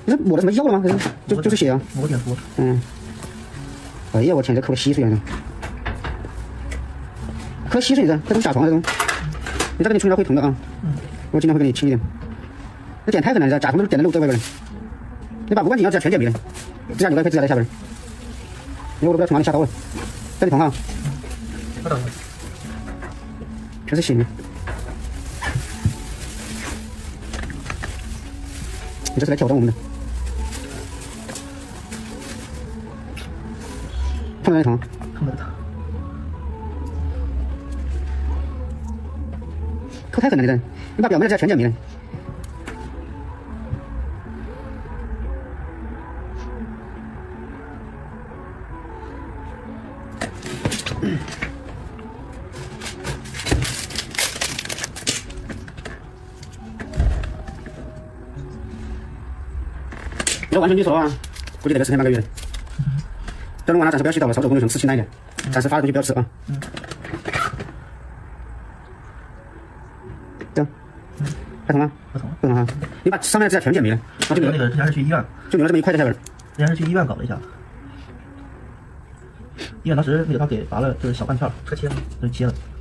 你这抹的什么药了吗？就是血啊。 抹点涂。 嗯。哎呀，我天，这抠的稀碎啊！抠稀碎的，这种下床这种，你这个你冲掉会痛的啊。我尽量会给你轻一点。这电太很难的，架床都是电的漏在外边的。你把无关紧要指甲全剪没了，指甲油可以指甲在下边。因为我都不知道从哪里下刀了。这里痛啊。全是血。你这是来挑战我们的。痛哪里疼？ 痛的疼。 抠太狠了，你把表面的指甲全剪没了。要完成你说啊，估计得个10天半个月的。这种完了暂时不要洗澡了，稍作工就用吃清淡一点，暂时发的东西不要吃啊。这样，还痛吗？ 不痛， 不痛啊！你把上面的指甲全剪没了， 就留那个之前是去医院， 就留了这么一块在下边。 之前是去医院搞了一下，医院当时那个他给拔了就是小半片，车切了，就切了。